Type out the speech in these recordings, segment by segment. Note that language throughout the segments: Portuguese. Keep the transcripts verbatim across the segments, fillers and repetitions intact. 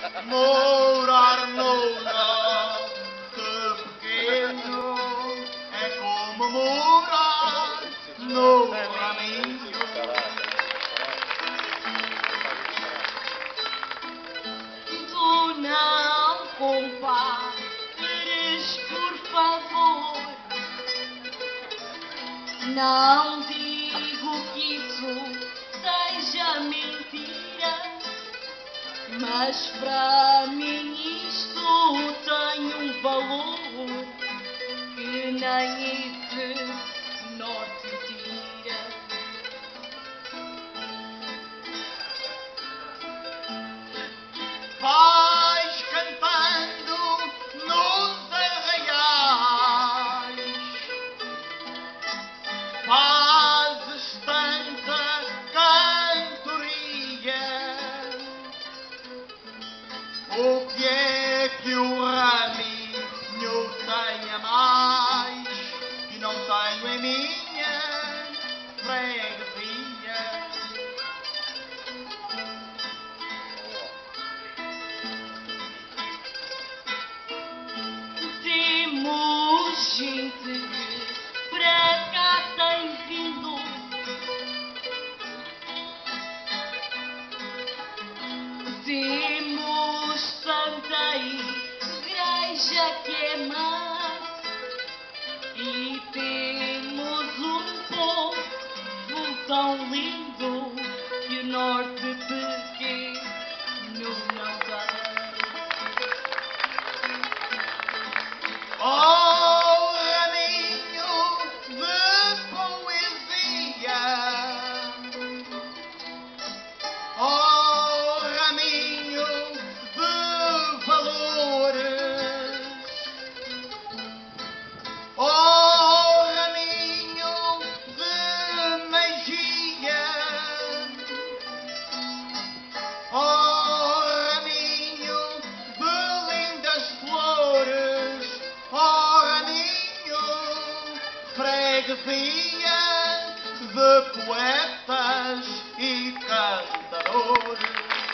Morar numa de pequeno é como morar no raminho. Tu não compares, por favor. Não digo que isso seja mentira, mas para mim isto tem um valor que nem esse norte tira. Vais cantando nos arraiais, fazes tanta cantoria. O que é que o raminho tem a mais que não tenho em minha freguesia? Temos gente que para cá tem vindo, temos santa igreja que é má, e temos um povo tão lindo que o norte pequeno não tem. Oh, raminho de poesia, oh, raminho de valores, oh, raminho de magia, oh, raminho de lindas flores, oh, raminho, freguesia de poetas e cantadores.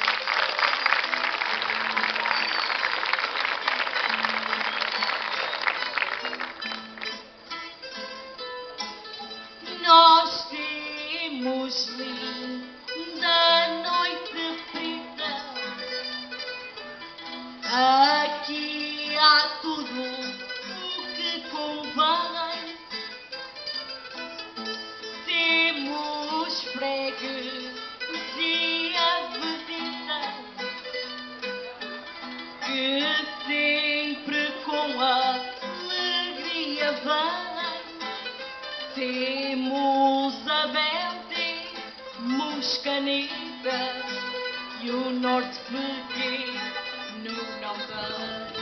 Nós temos linda noite preta, aqui há tudo o que convém. Temos freguesia vedita, que sempre com alegria vem. Temos a Bente, Moscanita, e o norte pequeno não tem.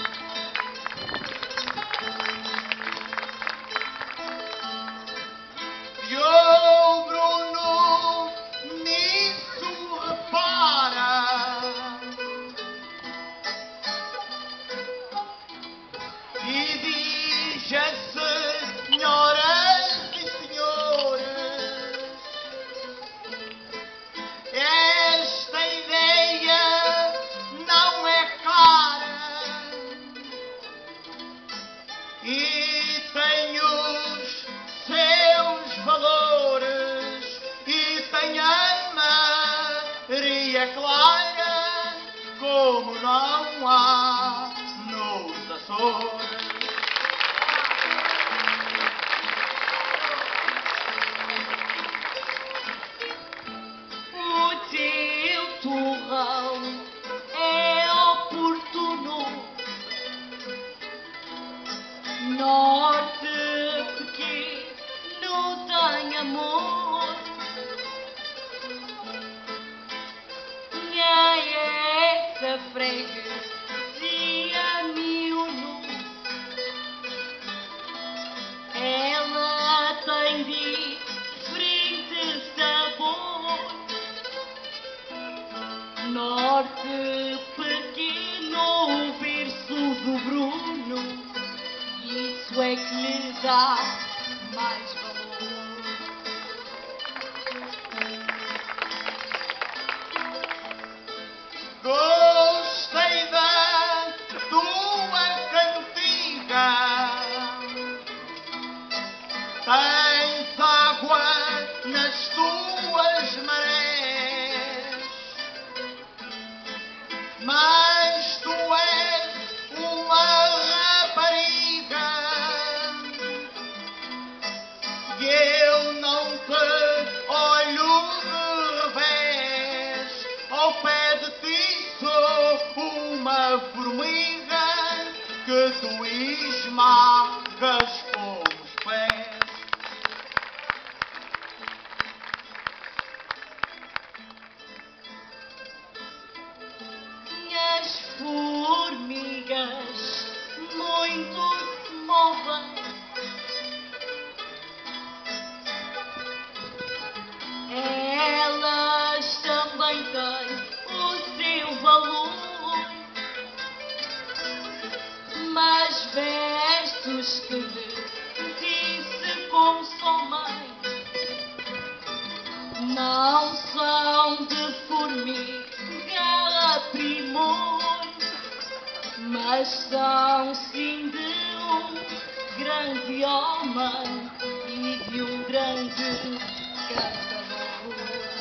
E o Bruno nisso repara e diz a senhoras e senhores: esta ideia não é cara e tem os seus valores, e tem a Maria Clara como não há nos Açores. O teu torrão é oportuno, norte pequeno tem amor. Minha essa freguesia miúdo, ela tem diferente sabor. Norte pequeno, o berço do Bruno, isso é que lhe dá mais valor. Gostei mas tu és uma rapariga e eu não te olho de revés. Ao pé de ti sou uma formiga que tu esmagas com os pés. As formigas muito se movem, elas também têm o seu valor, mas versos que me disse consomem não são de formiga a primor, mas são sim de um grande homem e de um grande cantador.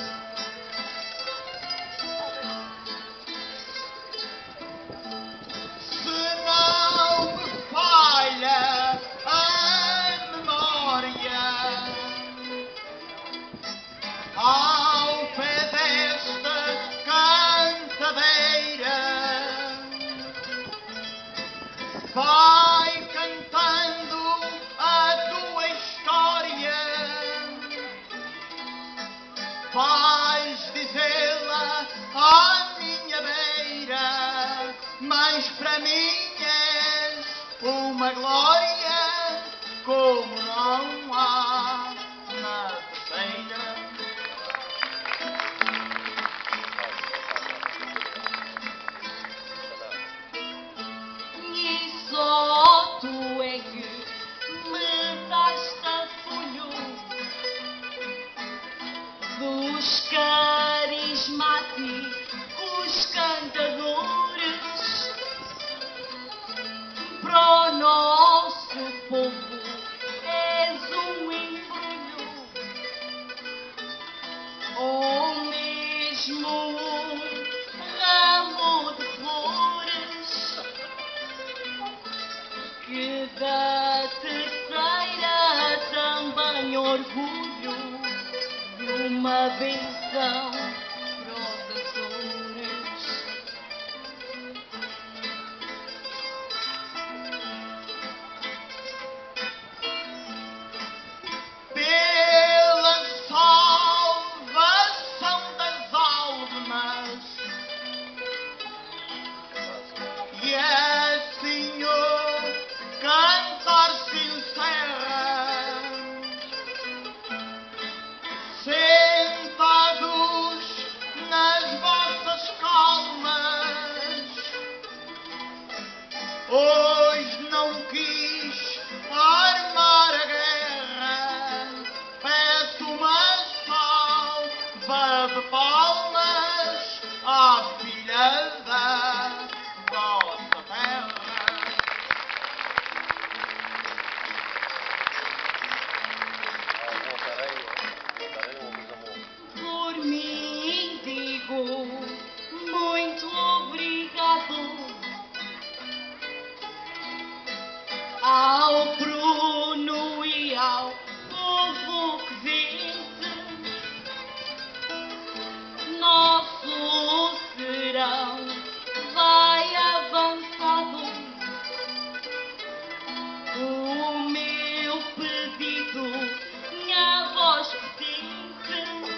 Se não me falha a memória, ao pé desta cantadeira vai cantando a tua história, vais dizê-la à minha beira, mas para mim és uma glória como não há na terceira. E só tu é que me dás tapulho dos carismáticos cantadores. Para o nosso povo és um embrulho ou mesmo um ramo de flores que da terceira também orgulho de uma benção para os Açores. Pela salvação das almas e assim o cantar se encerra, sentados nas vossas calmas. Hoje não quis armar a guerra, peço uma salva de palmas à filha da vossa terra. Por mim digo muito obrigado ao Bruno e ao povo que vence. Nosso serão vai avançado. O meu pedido, minha voz pedinte,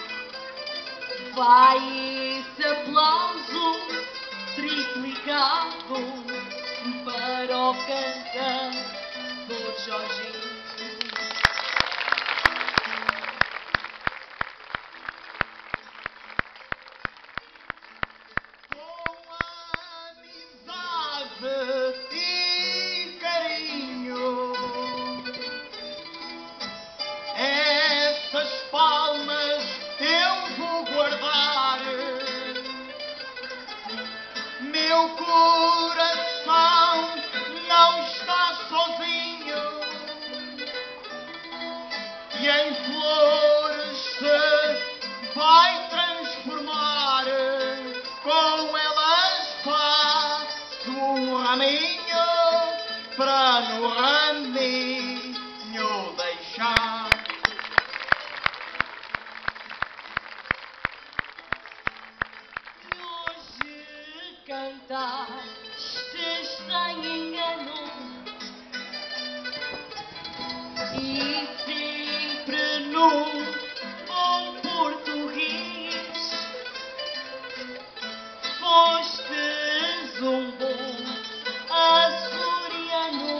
vai esse aplauso triplicado para o cantador Jorginho. Com amizade e carinho, essas palmas eu vou guardar. Meu coração não está sozinho e em flores se vai transformar. Com elas vai raminho para no raminho deixar. Hoje cantaste sem engano e sempre num bom português fostes um bom açoriano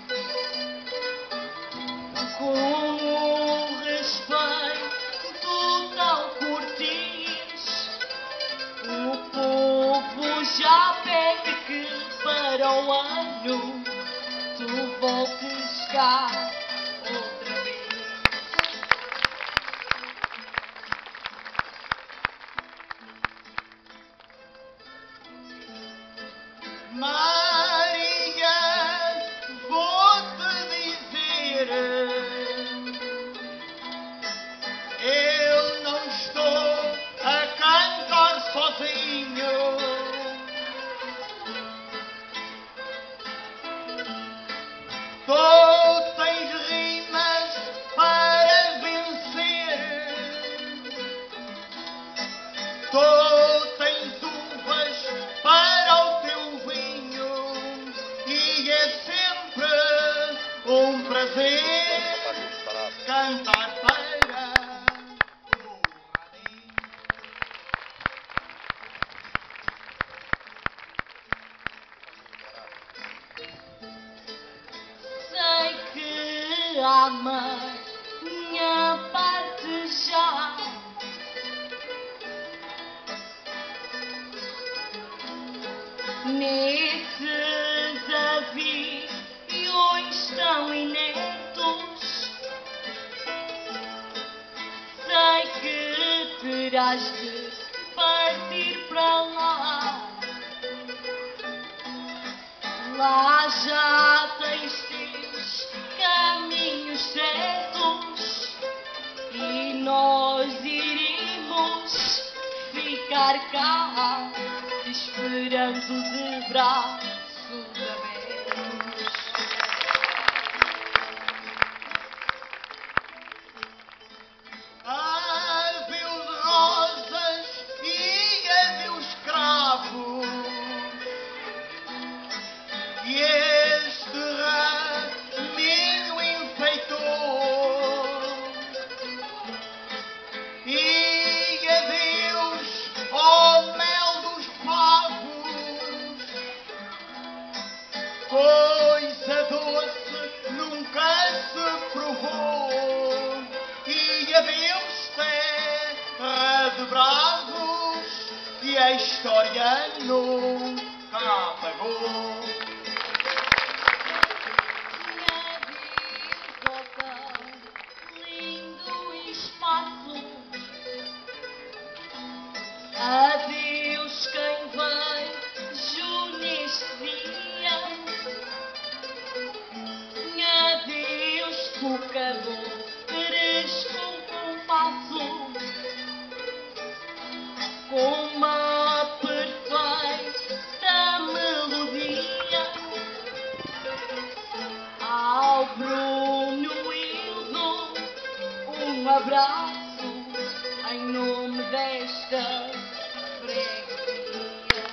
com um respeito tão cortês. O povo já pede que para o ano tu voltes cá outra vez. Maria, vou-te dizer, eu não estou a cantar sozinho. Tu tens rimas para vencer. Tu tens uvas para o teu vinho e é sempre um prazer cantar para o raminho. Sei que a minha parte já nesses aviões tão inertos. Sei que terás de partir para lá. Lá já tens teus caminhos certos e nós iremos ficar cá esperando de braços abertos. Adeus rosas e adeus cravos, e este raminho enfeitou, e adeus ao mel dos favos, coisa doce nunca se provou, e adeus terra de bravos, e a história nunca pagou. Adeus quem vejo neste dia. Adeus tocadores com compasso, com uma perfeita melodia. Ao Bruno eu dou um abraço em nome desta freguesia.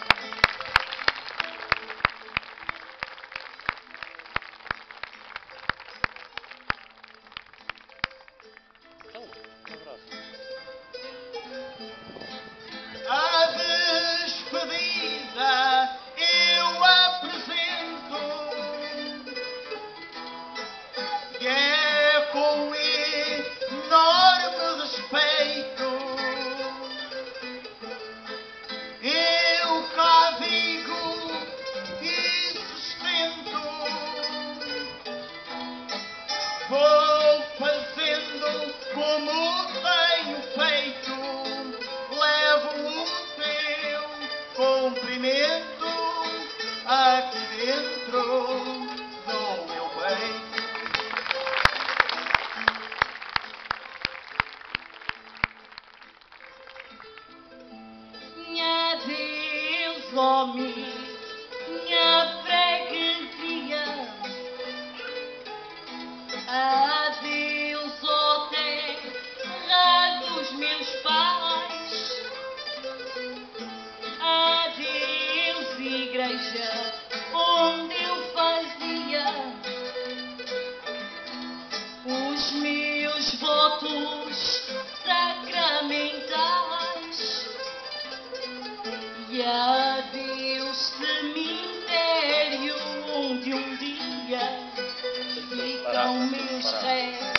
Então, um abraço. A despedida eu apresento, e é com enorme respeito. Eu cá digo e sustento, vou fazendo como tenho feito, levo o teu cumprimento aqui dentro do meu peito. Adeus, ó minha freguesia. igreja onde eu fazia os meus votos sacramentais e a Deus cemitério onde um dia ficam meus restos.